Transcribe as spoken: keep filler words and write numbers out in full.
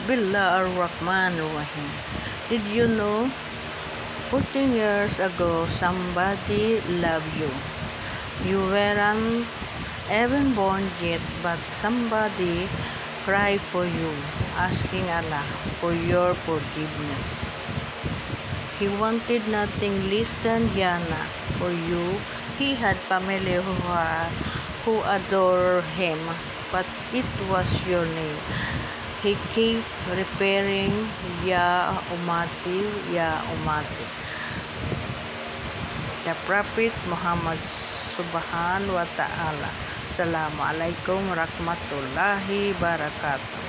Bismillah ar-Rahman ar-Rahim. Did you know fourteen years ago somebody loved you? You weren't even born yet, but somebody cried for you, asking Allah for your forgiveness. He wanted nothing less than Jannah for you. He had family who, are, who adore him, but it was your name. He kept repairing, Ya Ummati, Ya Ummati. The Prophet Muhammad Subhanahu wa Ta'ala. Assalamualaikum warahmatullahi wabarakatuh.